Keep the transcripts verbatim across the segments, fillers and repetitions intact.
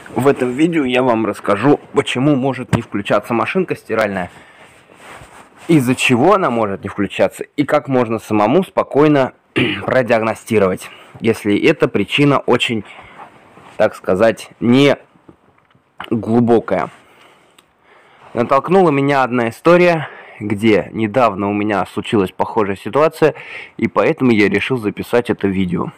В этом видео я вам расскажу, почему может не включаться машинка стиральная, из-за чего она может не включаться и как можно самому спокойно продиагностировать, если эта причина очень, так сказать, не глубокая. Натолкнула меня одна история, где недавно у меня случилась похожая ситуация, и поэтому я решил записать это видео.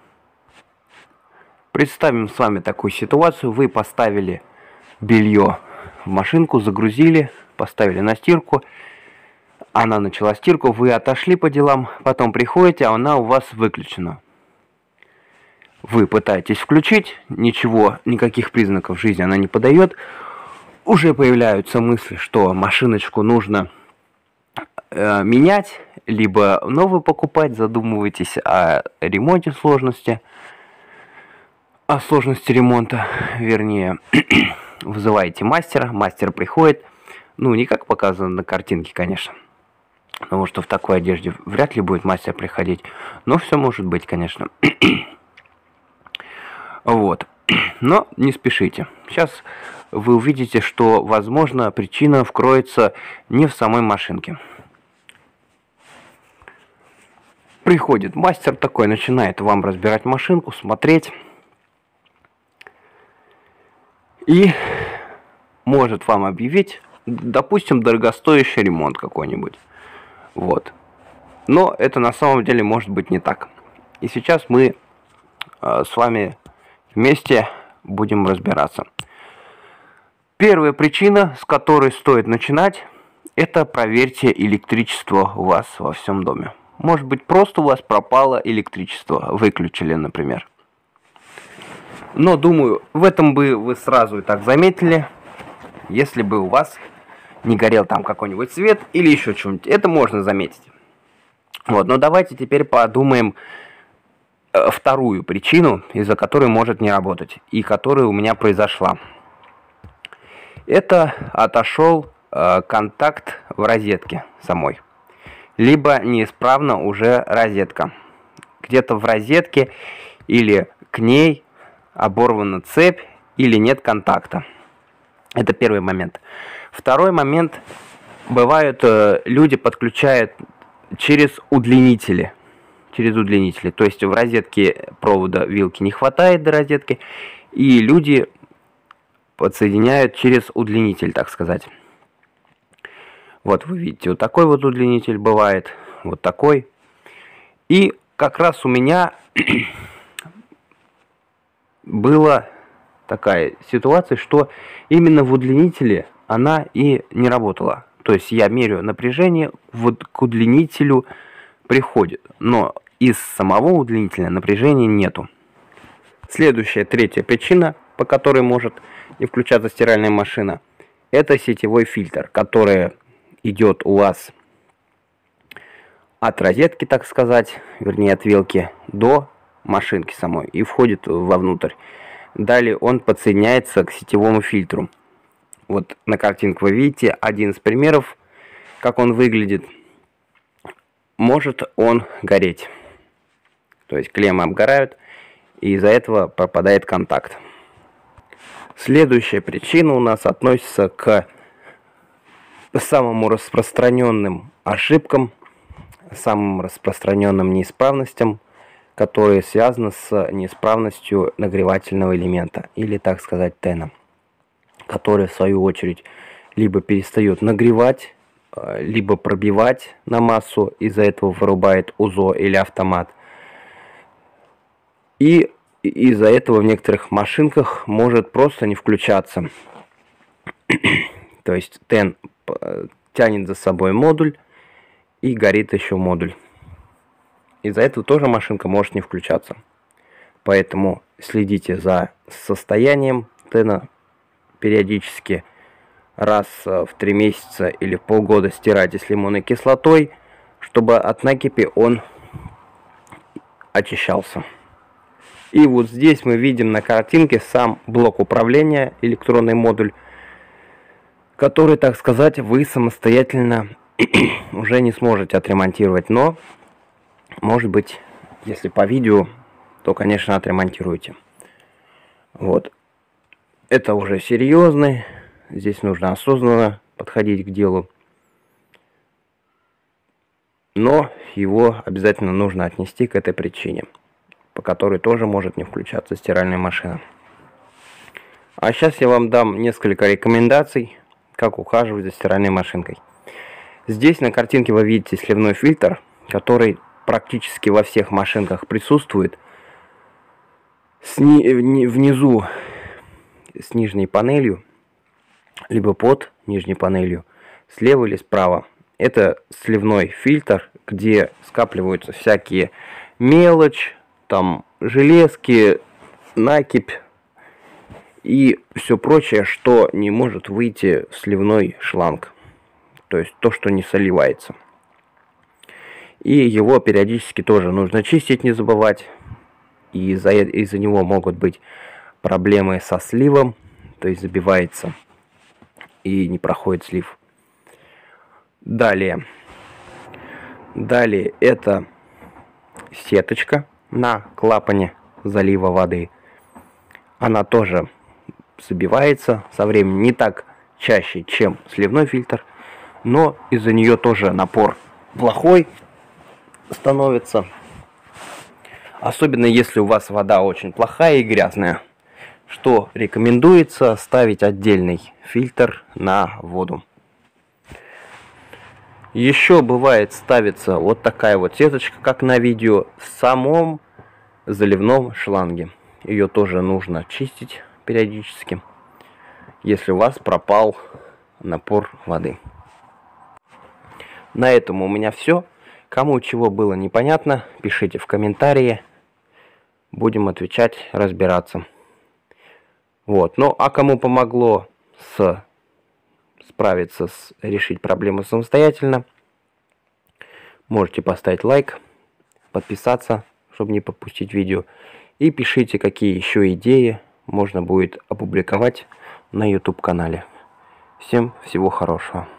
Представим с вами такую ситуацию. Вы поставили белье в машинку, загрузили, поставили на стирку. Она начала стирку, вы отошли по делам, потом приходите, а она у вас выключена. Вы пытаетесь включить, ничего, никаких признаков жизни она не подает. Уже появляются мысли, что машиночку нужно э, менять, либо новую покупать, задумываетесь о ремонте сложности. О сложности ремонта, вернее, вызываете мастера, мастер приходит, ну, не как показано на картинке, конечно, потому что в такой одежде вряд ли будет мастер приходить, но все может быть, конечно. Вот, но не спешите. Сейчас вы увидите, что, возможно, причина вкроется не в самой машинке. Приходит мастер такой, начинает вам разбирать машинку, смотреть. И может вам объявить, допустим, дорогостоящий ремонт какой-нибудь. Вот. Но это на самом деле может быть не так. И сейчас мы э, с вами вместе будем разбираться. Первая причина, с которой стоит начинать, это проверьте электричество у вас во всем доме. Может быть, просто у вас пропало электричество, выключили, например. Но, думаю, в этом бы вы сразу и так заметили, если бы у вас не горел там какой-нибудь свет или еще что-нибудь. Это можно заметить. Вот, но давайте теперь подумаем э, вторую причину, из-за которой может не работать, и которая у меня произошла. Это отошел э, контакт в розетке самой. Либо неисправна уже розетка. Где-то в розетке или к ней оборвана цепь или нет контакта. Это первый момент. Второй момент. Бывают, э, люди подключают через удлинители. Через удлинители. То есть в розетке провода вилки не хватает до розетки. И люди подсоединяют через удлинитель, так сказать. Вот вы видите, вот такой вот удлинитель бывает. Вот такой. И как раз у меня была такая ситуация, что именно в удлинителе она и не работала. То есть я меряю напряжение, вот к удлинителю приходит, но из самого удлинителя напряжения нету. Следующая, третья причина, по которой может не включаться стиральная машина, это сетевой фильтр, который идет у вас от розетки, так сказать, вернее от вилки до машинки самой и входит вовнутрь. Далее он подсоединяется к сетевому фильтру. Вот на картинке вы видите один из примеров, как он выглядит. Может он гореть. То есть клеммы обгорают, и из-за этого пропадает контакт. Следующая причина у нас относится к самым распространенным ошибкам, самым распространенным неисправностям, которые связаны с неисправностью нагревательного элемента, или, так сказать, тена, который, в свою очередь, либо перестает нагревать, либо пробивать на массу, из-за этого вырубает УЗО или автомат. И из-за этого в некоторых машинках может просто не включаться. То есть тен тянет за собой модуль и горит еще модуль. Из-за этого тоже машинка может не включаться. Поэтому следите за состоянием тена. Периодически раз в три месяца или в полгода стирайте с лимонной кислотой, чтобы от накипи он очищался. И вот здесь мы видим на картинке сам блок управления, электронный модуль, который, так сказать, вы самостоятельно уже не сможете отремонтировать, но может быть, если по видео, то, конечно, отремонтируете. Вот. это уже серьезный. Здесь нужно осознанно подходить к делу. Но его обязательно нужно отнести к этой причине, по которой тоже может не включаться стиральная машина. А сейчас я вам дам несколько рекомендаций, как ухаживать за стиральной машинкой. Здесь на картинке вы видите сливной фильтр, который практически во всех машинках присутствует. Сни- внизу с нижней панелью, либо под нижней панелью, слева или справа. Это сливной фильтр, где скапливаются всякие мелочь, там железки, накипь и все прочее, что не может выйти в сливной шланг. То есть то, что не соливается. И его периодически тоже нужно чистить, не забывать. И из-за из-за него могут быть проблемы со сливом, то есть забивается и не проходит слив. Далее. Далее это сеточка на клапане залива воды. Она тоже забивается со временем, не так чаще, чем сливной фильтр, но из-за нее тоже напор плохой становится. Особенно если у вас вода очень плохая и грязная, что рекомендуется ставить отдельный фильтр на воду. Еще бывает ставится вот такая вот сеточка, как на видео, в самом заливном шланге. Ее тоже нужно чистить периодически, если у вас пропал напор воды. На этом у меня все. Кому чего было непонятно, пишите в комментарии. Будем отвечать, разбираться. Вот. Ну, а кому помогло с справиться, с решить проблему самостоятельно, можете поставить лайк, подписаться, чтобы не пропустить видео. И пишите, какие еще идеи можно будет опубликовать на YouTube канале. Всем всего хорошего.